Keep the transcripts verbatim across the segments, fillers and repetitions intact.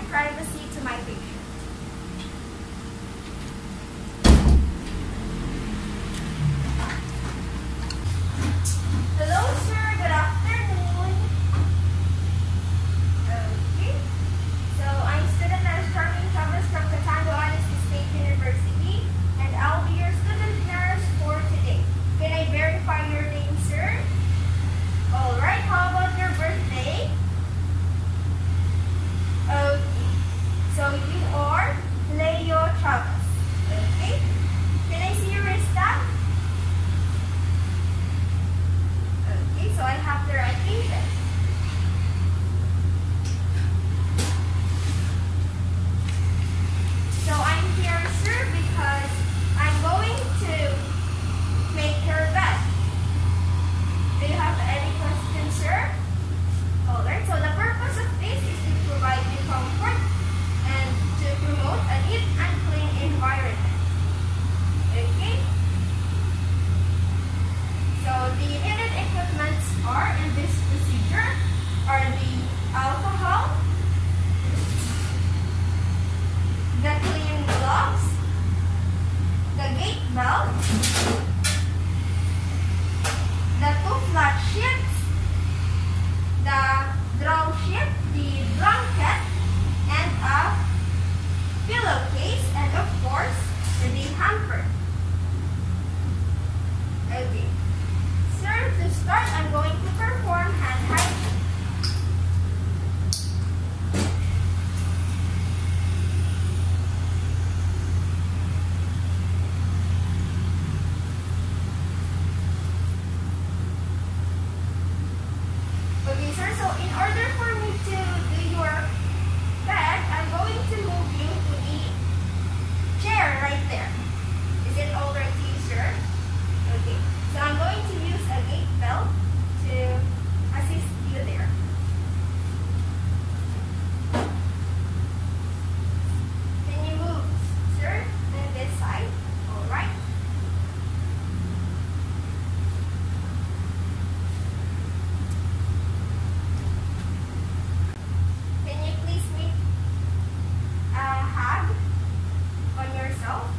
privacy to my patient. Hello, sir. Good afternoon. Okay. So, I'm student nurse Charmaine Chavez from Catango Honesty State University, and I'll be your student nurse for today. Can I verify your name, sir? Alright, how about your birthday? Okay. So, you are Leo Chavez. Okay. Can I see your wrist tag? Okay, so I have the right patient. So I'm here, sir, because I'm going to make your bed. Do you have any questions, sir? Alright, so the purpose of this is to provide you comfort and to promote a neat and clean environment. Okay? So the needed equipments are in this procedure are the alcohol, the clean gloves, the gate belt, the two flat sheets, the draw sheet, the blanket, and a pillowcase, and of course, the hamper. Okay. Sir, to start, I'm going to perform hand hygiene. Okay, sir, so in order for me to do your bed, I'm going to move you to the chair right there. Is it all right to you, sir? Okay, so I'm going to use a gate belt to assist you there. Can you move, sir, on this side? All right. Can you please make a hug on yourself?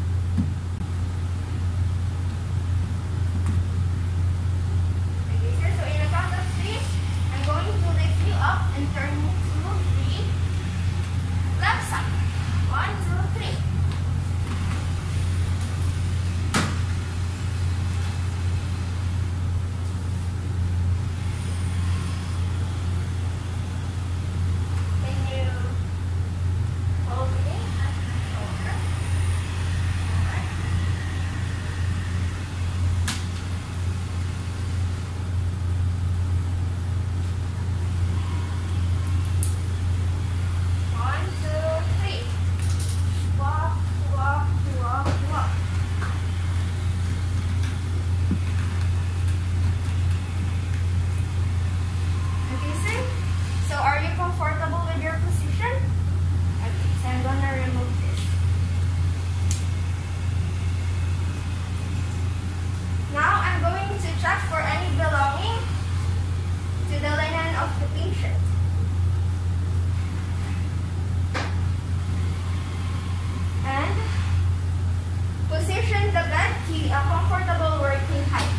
Okay, sir. So in a count of three, I'm going to lift you up and turn you to the left side. One, two, three. Can you hold me at my shoulder? Alright. One, two, three. Walk, walk, walk, walk. Okay, sir. So are you comfortable with your position? Okay, so I'm gonna remove this. Now I'm going to check for any belonging to the linen of the patient. And position the bed to a comfortable working height.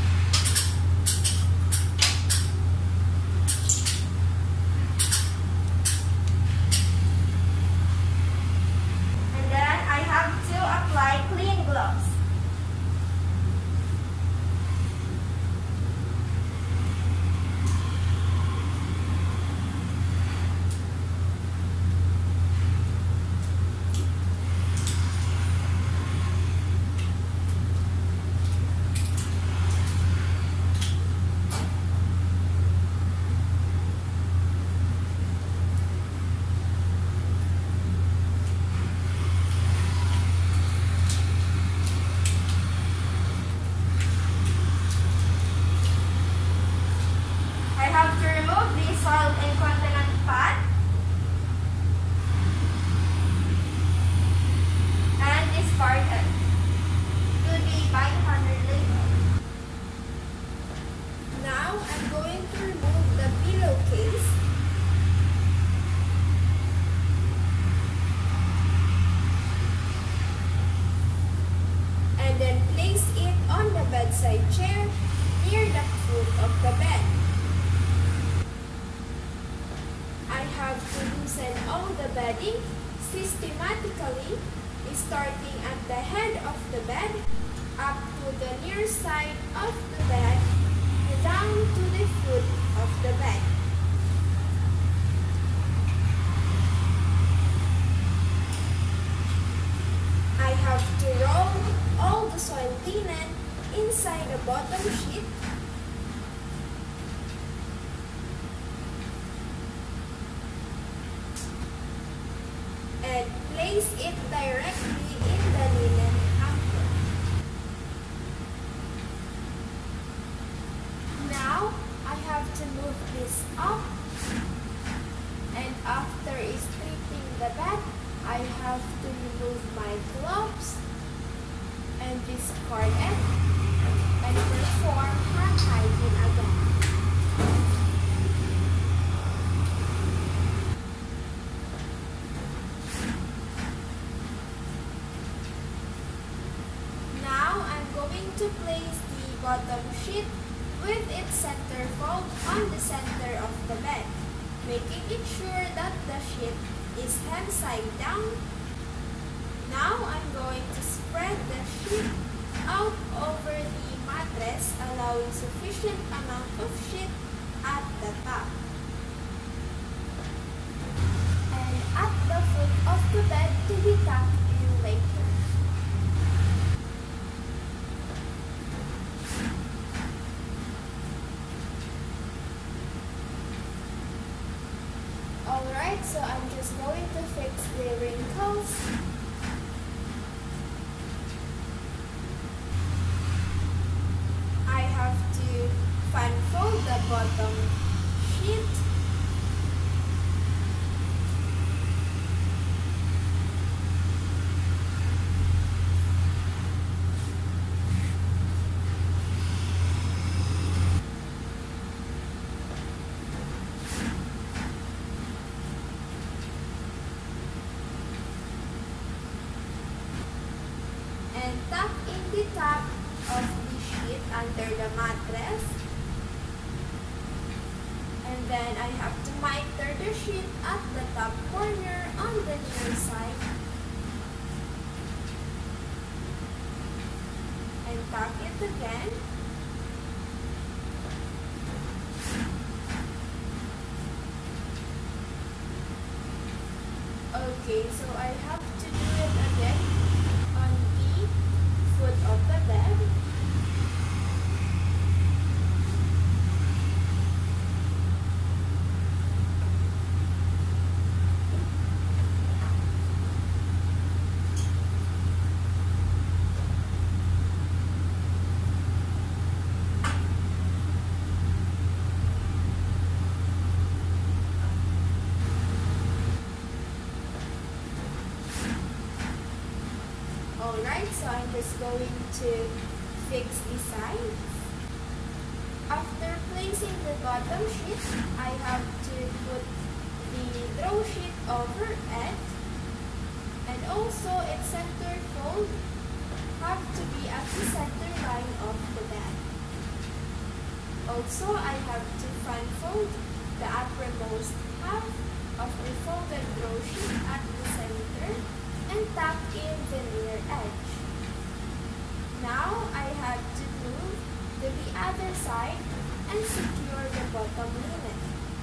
And then I have to apply clean gloves. I have to remove the soiled incontinent pad and discard it to the five hundred label. Now I'm going to remove the pillowcase bedside chair near the foot of the bed. I have to loosen all the bedding systematically, starting at the head of the bed, up to the near side of the bed, down to the foot of the bed. I have to roll all the soiled linen inside the bottom sheet and place it directly in the linen hamper. Now, I have to move this up, and after stripping the bed, I have to remove my gloves and discard it and perform hand hygiene again. Now I'm going to place the bottom sheet with its center fold on the center of the bed, making it sure that the sheet is hand side down. Now I'm going to spread the sheet out over the mattress, allowing sufficient amount of sheet at the top. And at the foot of the bed to be tucked in later. Alright, so I'm just going to fix the wrinkles. I have to fan fold the bottom sheet. And tuck in the top of the sheet under the mattress. And then I have to miter the sheet at the top corner on the near side. And tuck it again. Okay, so I have to do it again on the foot of the bed. Alright, so I'm just going to fix the sides. After placing the bottom sheet, I have to put the throw sheet over it, and also its center fold have to be at the center line of the bed. Also, I have to fan fold the uppermost half of the folded throw sheet at the center and tuck in the near edge. Now I have to move to the other side and secure the bottom linen.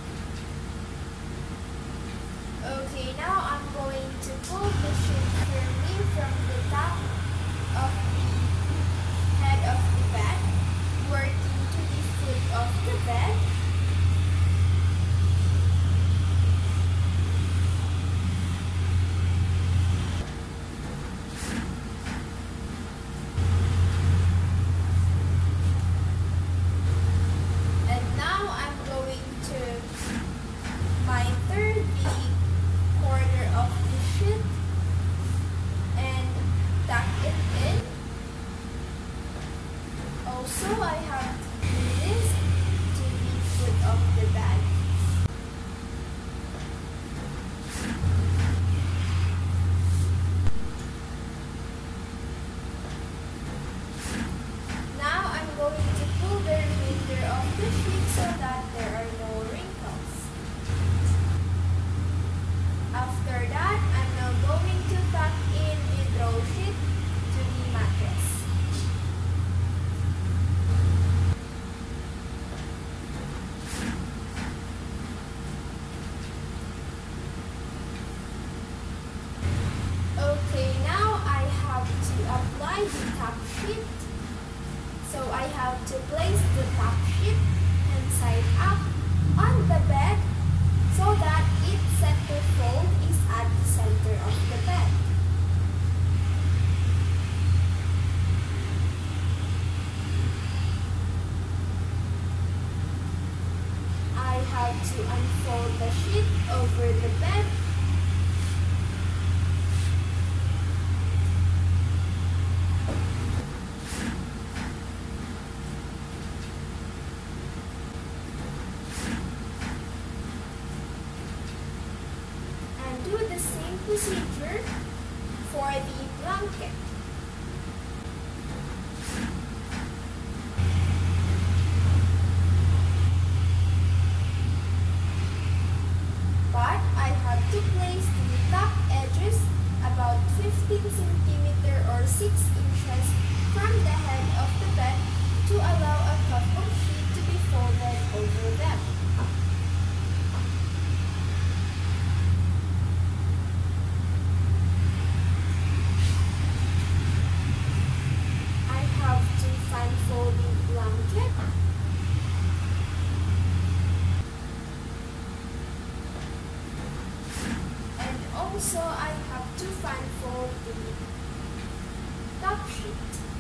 Okay, now I'm going to pull the sheet firmly from the top of the head of the bed, working to the foot of the bed. And now I'm going to apply the top sheet. So I have to place the top sheet hand side up on the bed so that its center fold is at the center of the bed. I have to unfold the sheet over the bed. And do the same procedure for the blanket. But I have to place the top edges about fifteen centimeters or six inches from the head of the bed to allow a cup of sheet to be folded over them. I have to fan fold the blanket. Also, I have to fan fold the top sheet.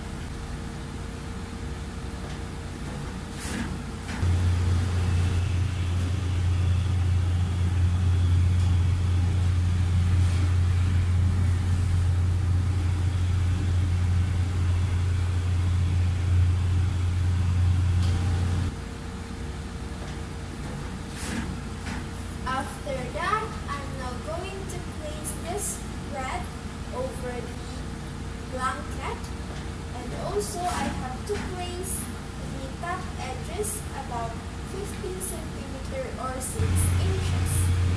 After that, I'm now going to place this spread over the blanket, and also I have to place the top edges about fifteen centimeters or six inches.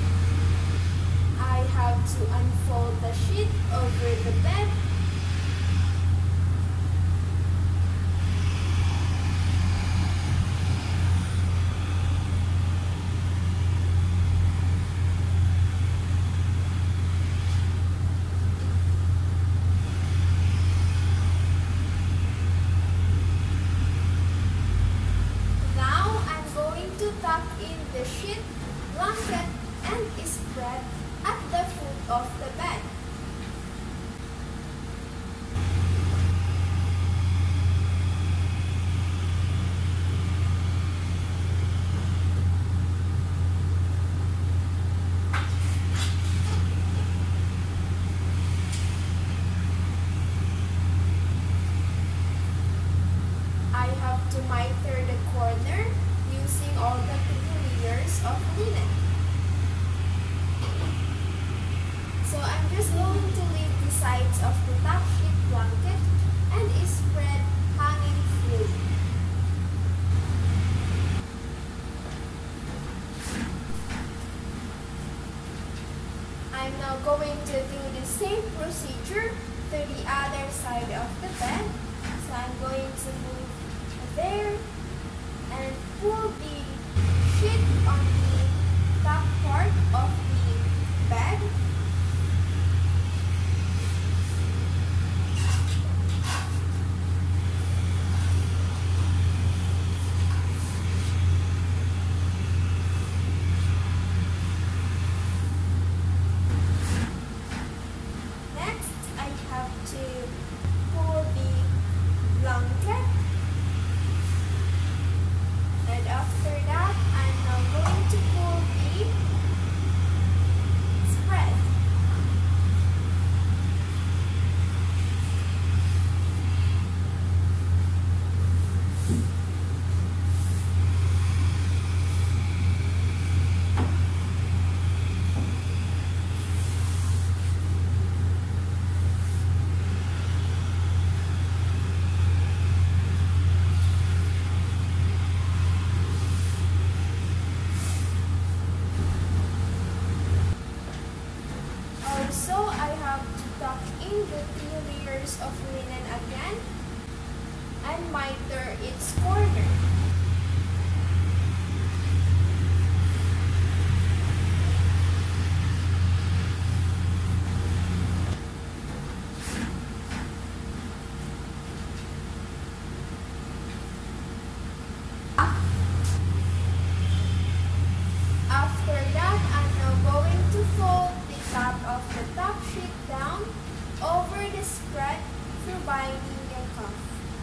I have to unfold the sheet over the bed. Tuck in the sheet, blanket, and spread at the foot of the bed. I have to miter the corner using all the three layers of linen. So I'm just going to leave the sides of the top sheet blanket and spread hanging free. I'm now going to do the same procedure to the other side of the bed. So I'm going to move there and pull the sheet on the top part of the bed. Next, I have to pull the blanket. And after that, I'm now going to pull the spread. Also, I have to tuck in the three layers of linen again and miter its corner. is spread through binding and cuff.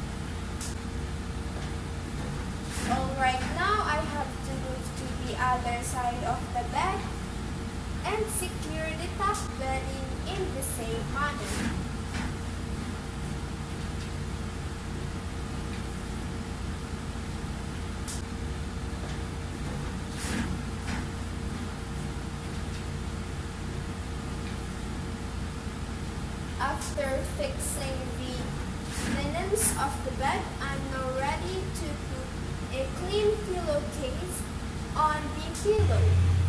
Alright, now I have to move to the other side of the bed and secure the top bedding in the same manner. After fixing the linens of the bed, I'm now ready to put a clean pillowcase on the pillow.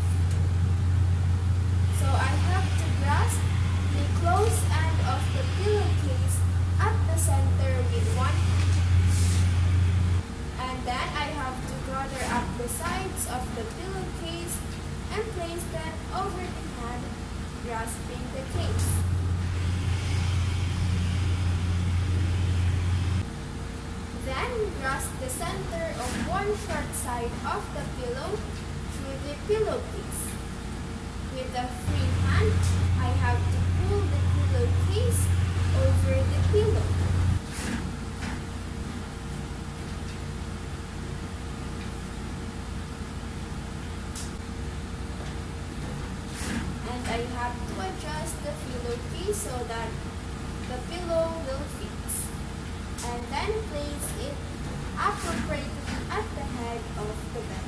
So I have to grasp the close end of the pillowcase at the center with one hand. And then I have to gather up the sides of the pillowcase and place them over the hand, grasping the case. Then grasp the center of one short side of the pillow through the pillowcase. With the free hand, I have to pull the pillowcase over the pillow. And I have to adjust the pillowcase so that the pillow will fit. And then place it appropriately at the head of the bed.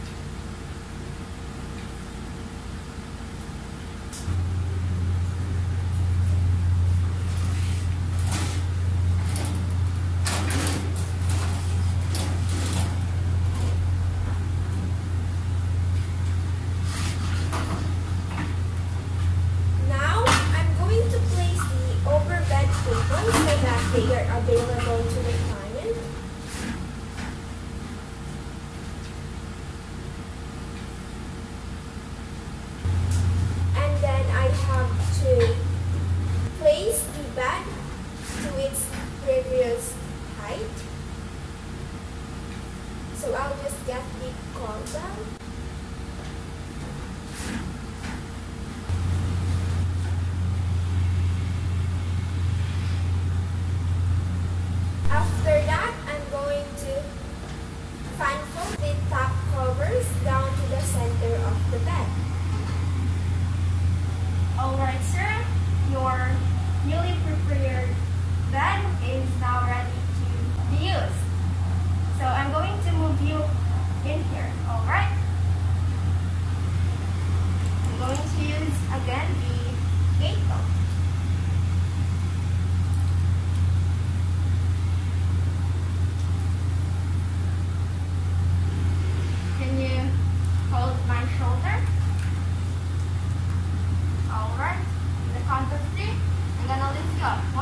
Now, I'm going to place the overbed pillows so that they are available to the client. And then I have to place the bed to its previous height. So I'll just get the corbel. After that, I'm going to fan fold the top covers down to the center of the bed. Alright, sir, your newly prepared bed is now ready to be used. So I'm going to move you in here, alright? I'm going to use again the gate belt. Can you hold my shoulder? Alright, in the count of three, I'm gonna lift you up.